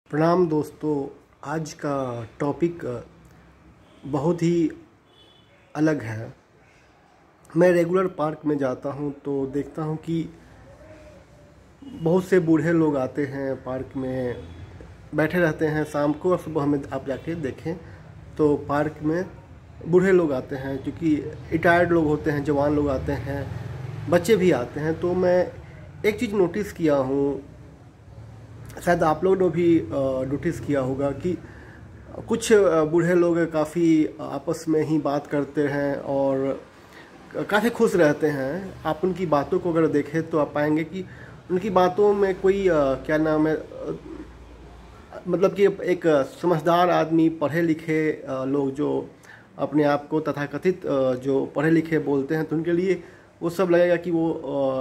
प्रणाम दोस्तों। आज का टॉपिक बहुत ही अलग है। मैं रेगुलर पार्क में जाता हूं तो देखता हूं कि बहुत से बूढ़े लोग आते हैं, पार्क में बैठे रहते हैं शाम को और सुबह में आप जाके देखें तो पार्क में बूढ़े लोग आते हैं, क्योंकि रिटायर्ड लोग होते हैं, जवान लोग आते हैं, बच्चे भी आते हैं। तो मैं एक चीज़ नोटिस किया हूँ, शायद आप लोगों ने भी नोटिस किया होगा कि कुछ बूढ़े लोग काफ़ी आपस में ही बात करते हैं और काफ़ी खुश रहते हैं। आप उनकी बातों को अगर देखें तो आप पाएंगे कि उनकी बातों में कोई क्या नाम है, मतलब कि एक समझदार आदमी, पढ़े लिखे लोग जो अपने आप को तथाकथित जो पढ़े लिखे बोलते हैं, तो उनके लिए वो सब लगेगा कि वो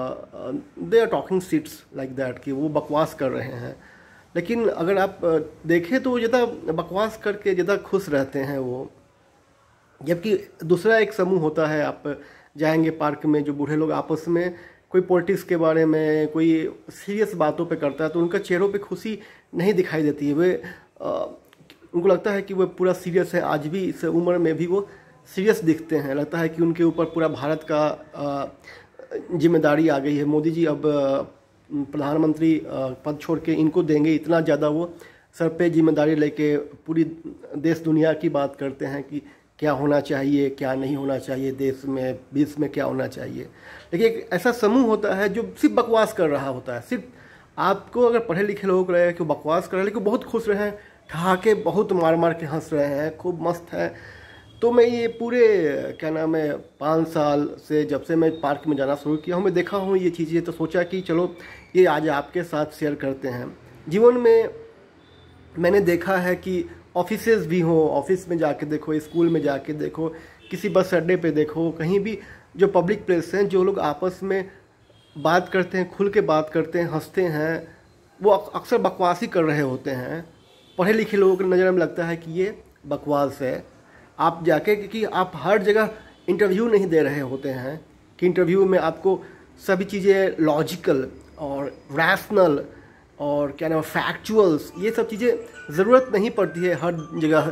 they are talking seats like that, कि वो बकवास कर रहे हैं। लेकिन अगर आप देखें तो वो ज़्यादा बकवास करके ज़्यादा खुश रहते हैं वो। जबकि दूसरा एक समूह होता है, आप जाएंगे पार्क में, जो बूढ़े लोग आपस में कोई पॉलिटिक्स के बारे में, कोई सीरियस बातों पे करता है, तो उनका चेहरों पे खुशी नहीं दिखाई देती है। वे उनको लगता है कि वो पूरा सीरियस है, आज भी इस उम्र में भी वो सीरियस दिखते हैं। लगता है कि उनके ऊपर पूरा भारत का जिम्मेदारी आ गई है। मोदी जी अब प्रधानमंत्री पद छोड़ के इनको देंगे, इतना ज़्यादा वो सर पे जिम्मेदारी लेके पूरी देश दुनिया की बात करते हैं कि क्या होना चाहिए, क्या नहीं होना चाहिए, देश में विश्व में क्या होना चाहिए। लेकिन एक ऐसा समूह होता है जो सिर्फ बकवास कर रहा होता है। सिर्फ आपको अगर पढ़े लिखे लोग रहे कि बकवास कर रहे हैं, लेकिन बहुत खुश रहे हैं, ठहाके बहुत मार मार के हंस रहे हैं, खूब मस्त है। तो मैं ये पूरे क्या नाम है 5 साल से जब से मैं पार्क में जाना शुरू किया हूँ, मैं देखा हूँ ये चीज़ें, तो सोचा कि चलो ये आज आपके साथ शेयर करते हैं। जीवन में मैंने देखा है कि ऑफिसेज भी हों, ऑफिस में जाके देखो, स्कूल में जाके देखो, किसी बस अड्डे पे देखो, कहीं भी जो पब्लिक प्लेस हैं, जो लोग आपस में बात करते हैं, खुल के बात करते हैं, हंसते हैं, वो अक्सर बकवास ही कर रहे होते हैं। पढ़े लिखे लोगों की नज़र में लगता है कि ये बकवास है। आप जाके, क्योंकि आप हर जगह इंटरव्यू नहीं दे रहे होते हैं कि इंटरव्यू में आपको सभी चीज़ें लॉजिकल और रैशनल और क्या नाम फैक्चुअल्स, ये सब चीज़ें ज़रूरत नहीं पड़ती है हर जगह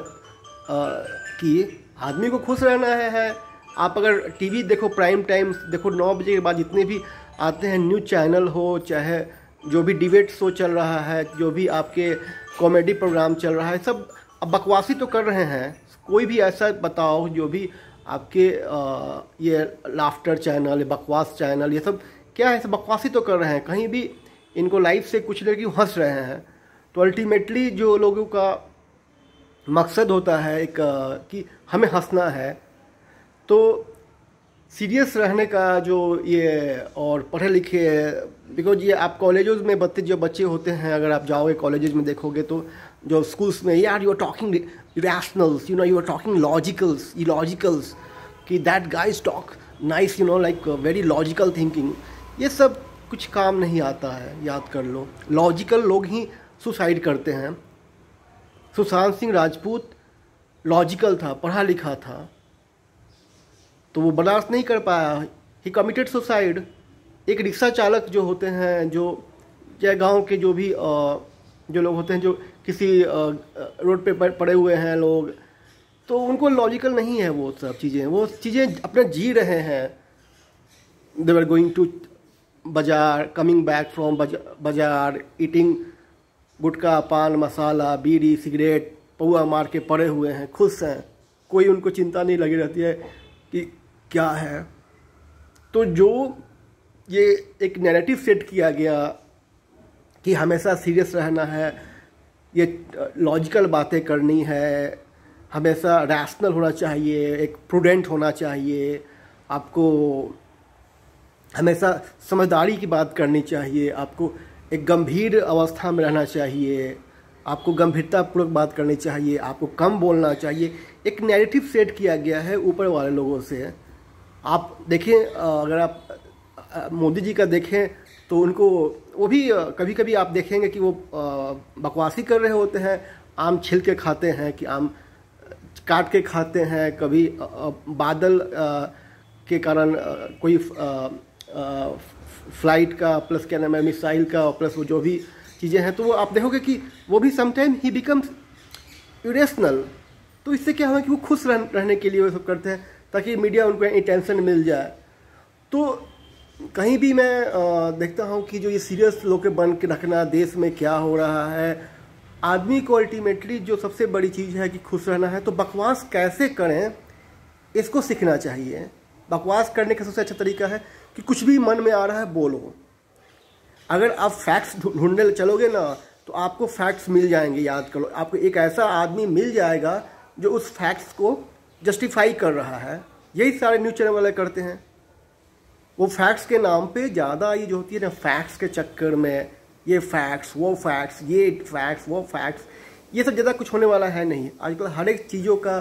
कि आदमी को खुश रहना है। आप अगर टीवी देखो, प्राइम टाइम देखो, 9 बजे के बाद जितने भी आते हैं न्यूज़ चैनल हो, चाहे जो भी डिबेट शो चल रहा है, जो भी आपके कॉमेडी प्रोग्राम चल रहा है, सब अब बकवासी तो कर रहे हैं। कोई भी ऐसा बताओ जो भी आपके ये लाफ्टर चैनल, बकवास चैनल, ये सब क्या है, सब बकवासी तो कर रहे हैं। कहीं भी इनको लाइफ से कुछ नहीं, क्यों हंस रहे हैं। तो अल्टीमेटली जो लोगों का मकसद होता है एक कि हमें हंसना है, तो सीरियस रहने का जो ये और पढ़े लिखे, बिकॉज ये आप कॉलेजेस में जो बच्चे होते हैं, अगर आप जाओगे कॉलेजेस में देखोगे तो जो स्कूल्स में, यार you are talking rationals, you are talking logicals, कि that guys talk nice, like very logical thinking. ये सब कुछ काम नहीं आता है, याद कर लो। लॉजिकल लोग ही सुसाइड करते हैं। सुशांत सिंह राजपूत लॉजिकल था, पढ़ा लिखा था, तो वो बर्दाश्त नहीं कर पाया, ही कमिटेड सुसाइड। एक रिक्शा चालक जो होते हैं, जो चाहे गांव के जो भी जो लोग होते हैं, जो किसी रोड पे पड़े हुए हैं लोग, तो उनको लॉजिकल नहीं है वो सब चीज़ें। वो चीज़ें अपने जी रहे हैं। They were going to bazaar, coming back from bazaar, eating gutkha, paan masala, bidi, cigarette, पौआ मार के पड़े हुए हैं, खुश हैं, कोई उनको चिंता नहीं लगी रहती है कि क्या है। तो जो ये एक नैरेटिव सेट किया गया कि हमेशा सीरियस रहना है, ये लॉजिकल बातें करनी है, हमेशा रैशनल होना चाहिए, एक प्रूडेंट होना चाहिए, आपको हमेशा समझदारी की बात करनी चाहिए, आपको एक गंभीर अवस्था में रहना चाहिए, आपको गंभीरतापूर्वक बात करनी चाहिए, आपको कम बोलना चाहिए। एक नैरेटिव सेट किया गया है ऊपर वाले लोगों से। आप देखें, अगर आप मोदी जी का देखें तो उनको, वो भी कभी कभी आप देखेंगे कि वो बकवासी कर रहे होते हैं। आम छिल के खाते हैं, कि आम काट के खाते हैं। कभी बादल के कारण कोई फ्लाइट का प्लस क्या नाम है मिसाइल का प्लस वो जो भी चीज़ें हैं, तो वो आप देखोगे कि वो भी समटाइम ही बिकम्स इरेशनल। तो इससे क्या हुआ कि वो खुश रहने के लिए वो सब करते हैं ताकि मीडिया उनको अटेंशन मिल जाए। तो कहीं भी मैं देखता हूँ कि जो ये सीरियस लोग के बन के रखना, देश में क्या हो रहा है, आदमी को अल्टीमेटली जो सबसे बड़ी चीज़ है कि खुश रहना है, तो बकवास कैसे करें इसको सीखना चाहिए। बकवास करने का सबसे अच्छा तरीका है कि कुछ भी मन में आ रहा है बोलो। अगर आप फैक्ट्स ढूंढने चलोगे ना तो आपको फैक्ट्स मिल जाएंगे। याद करो, आपको एक ऐसा आदमी मिल जाएगा जो उस फैक्ट्स को जस्टिफाई कर रहा है। यही सारे न्यूज़ चैनल वाले करते हैं। वो फैक्ट्स के नाम पे ज़्यादा ये जो होती है ना, फैक्ट्स के चक्कर में ये फैक्ट्स वो फैक्ट्स, ये फैक्ट्स वो फैक्ट्स, ये सब ज़्यादा कुछ होने वाला है नहीं। आजकल हर एक चीज़ों का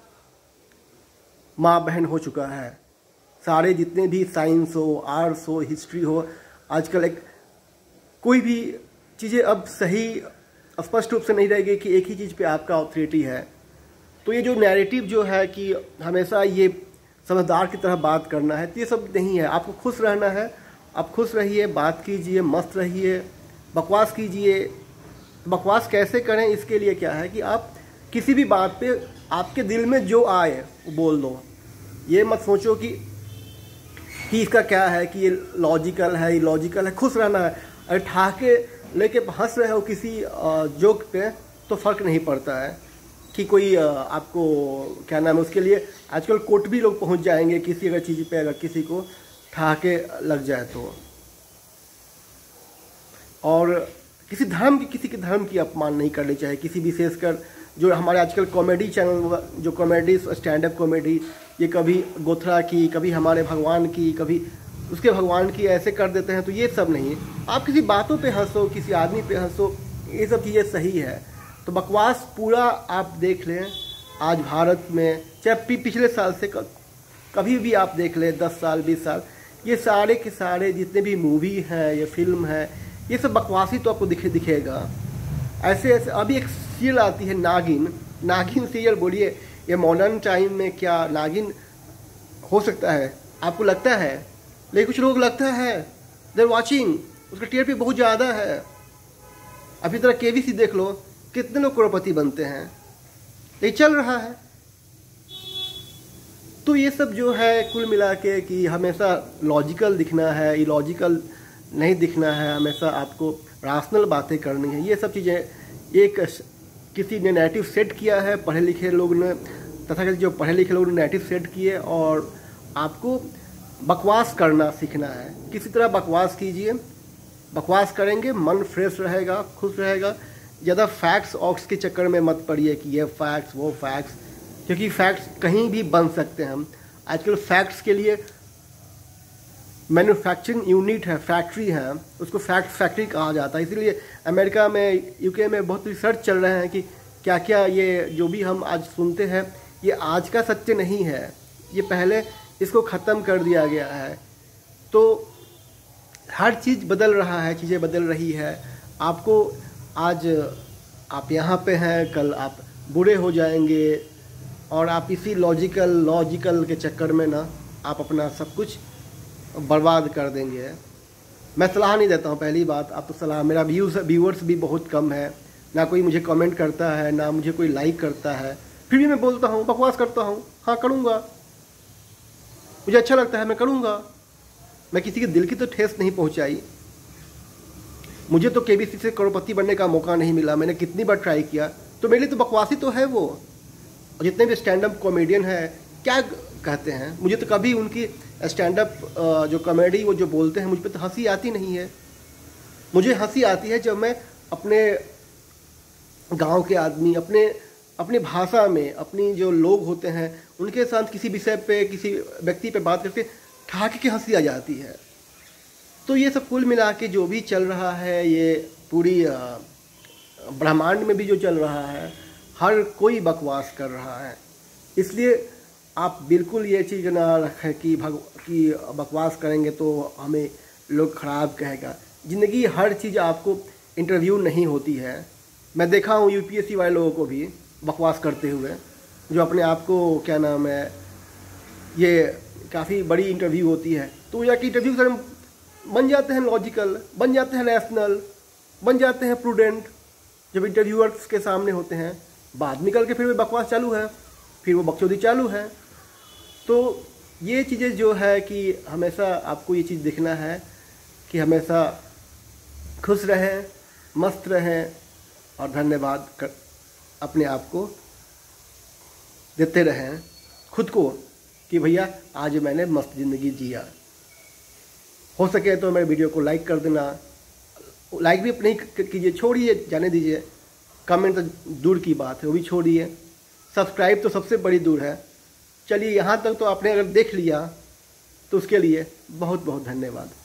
माँ बहन हो चुका है। सारे जितने भी साइंस हो, आर्ट्स हो, हिस्ट्री हो, आजकल एक कोई भी चीज़ें अब सही स्पष्ट रूप से नहीं रहेगी कि एक ही चीज़ पे आपका ऑथोरिटी है। तो ये जो नैरेटिव जो है कि हमेशा ये समझदार की तरह बात करना है, तो ये सब नहीं है। आपको खुश रहना है, आप खुश रहिए, बात कीजिए, मस्त रहिए, बकवास कीजिए। बकवास कैसे करें, इसके लिए क्या है कि आप किसी भी बात पे आपके दिल में जो आए वो बोल दो। ये मत सोचो कि इसका क्या है, कि ये लॉजिकल है, इलॉजिकल है। खुश रहना है। अगर ठाके लेके हंस रहे हो किसी जोक पे तो फ़र्क नहीं पड़ता है कि कोई आपको क्या नाम है, उसके लिए आजकल कोर्ट भी लोग पहुंच जाएंगे किसी अगर चीज़ पे, अगर किसी को ठाके लग जाए तो। और किसी के धर्म की अपमान नहीं करनी चाहिए। किसी विशेषकर जो हमारे आजकल कॉमेडी चैनल, जो कॉमेडी स्टैंड अप कॉमेडी, ये कभी गोथरा की, कभी हमारे भगवान की, कभी उसके भगवान की ऐसे कर देते हैं। तो ये सब नहीं। आप किसी बातों पे हंसो, किसी आदमी पे हंसो, ये सब चीज़ें सही है। तो बकवास पूरा आप देख लें आज भारत में, चाहे पिछले साल से कभी भी आप देख लें, 10 साल 20 साल, ये सारे के सारे जितने भी मूवी हैं, ये फिल्म है, ये सब बकवासी तो आपको दिखेगा। ऐसे ऐसे अभी एक सीरियल आती है नागिन सीरियल। बोलिए ये मॉडर्न टाइम में क्या नागिन हो सकता है? आपको लगता है? लेकिन कुछ लोग लगता है, देयर वाचिंग, उसका टीआरपी बहुत ज़्यादा है। अभी तरह केबीसी देख लो, कितने लोग करोड़पति बनते हैं, ये चल रहा है। तो ये सब जो है कुल मिला के कि हमेशा लॉजिकल दिखना है, इलॉजिकल नहीं दिखना है, हमेशा आपको राशनल बातें करनी है। ये सब चीज़ें एक किसी ने नैरेटिव सेट किया है, पढ़े लिखे लोग ने, तथाकथित जो पढ़े लिखे लोग ने नैरेटिव सेट किए, और आपको बकवास करना सीखना है। किसी तरह बकवास कीजिए, बकवास करेंगे मन फ्रेश रहेगा, खुश रहेगा। ज़्यादा फैक्ट्स ऑक्स के चक्कर में मत पड़िए कि ये फैक्ट्स वो फैक्ट्स, क्योंकि फैक्ट्स कहीं भी बन सकते हैं। हम आजकल फैक्ट्स के लिए मैन्युफैक्चरिंग यूनिट है, फैक्ट्री है, उसको फैक्ट्री कहा जाता है। इसीलिए अमेरिका में, यूके में बहुत रिसर्च चल रहे हैं कि क्या क्या ये जो भी हम आज सुनते हैं ये आज का सत्य नहीं है, ये पहले इसको ख़त्म कर दिया गया है। तो हर चीज़ बदल रहा है, चीज़ें बदल रही है। आपको आज आप यहाँ पे हैं, कल आप बूढ़े हो जाएंगे, और आप इसी लॉजिकल के चक्कर में ना आप अपना सब कुछ बर्बाद कर देंगे। मैं सलाह नहीं देता हूँ, पहली बात। आप तो सलाह, मेरा व्यूअर्स भी बहुत कम है, ना कोई मुझे कमेंट करता है, ना मुझे कोई लाइक करता है, फिर भी मैं बोलता हूँ, बकवास करता हूँ। हाँ करूँगा, मुझे अच्छा लगता है, मैं करूँगा। मैं किसी के दिल की तो ठेस नहीं पहुँचाई। मुझे तो केबीसी से करोड़पति बनने का मौका नहीं मिला, मैंने कितनी बार ट्राई किया, तो मेरे लिए तो बकवासी तो है वो। और जितने भी स्टैंड अप कॉमेडियन है क्या कहते हैं, मुझे तो कभी उनकी स्टैंड अप जो कॉमेडी वो जो बोलते हैं, मुझ पर तो हंसी आती नहीं है। मुझे हंसी आती है जब मैं अपने गांव के आदमी, अपने भाषा में, अपनी जो लोग होते हैं उनके साथ किसी विषय पे, किसी व्यक्ति पे बात करके ठहाके की हंसी आ जाती है। तो ये सब कुल मिला के जो भी चल रहा है, ये पूरी ब्रह्मांड में भी जो चल रहा है, हर कोई बकवास कर रहा है। इसलिए आप बिल्कुल ये चीज़ ना रखें कि बकवास करेंगे तो हमें लोग ख़राब कहेगा। ज़िंदगी हर चीज़ आपको इंटरव्यू नहीं होती है। मैं देखा हूँ यूपीएससी वाले लोगों को भी बकवास करते हुए, जो अपने आप को क्या नाम है, ये काफ़ी बड़ी इंटरव्यू होती है, तो जाके इंटरव्यू बन जाते हैं लॉजिकल, बन जाते हैं रैशनल, बन जाते हैं प्रूडेंट जब इंटरव्यूअर्स के सामने होते हैं। बाद निकल के फिर वो बकवास चालू है, फिर वो बकचोदी चालू है। तो ये चीज़ें जो है कि हमेशा आपको ये चीज़ देखना है कि हमेशा खुश रहें, मस्त रहें और धन्यवाद अपने आप को देते रहें खुद को कि भैया आज मैंने मस्त ज़िंदगी जिया। हो सके तो मेरे वीडियो को लाइक कर देना, लाइक भी नहीं कीजिए, छोड़िए, जाने दीजिए। कमेंट तो दूर की बात है, वो भी छोड़िए। सब्सक्राइब तो सबसे बड़ी दूर है। चलिए, यहाँ तक तो आपने अगर देख लिया तो उसके लिए बहुत बहुत धन्यवाद।